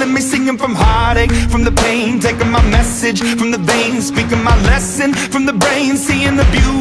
killing me, singing from heartache, from the pain, taking my message from the veins, speaking my lesson from the brain, seeing the beauty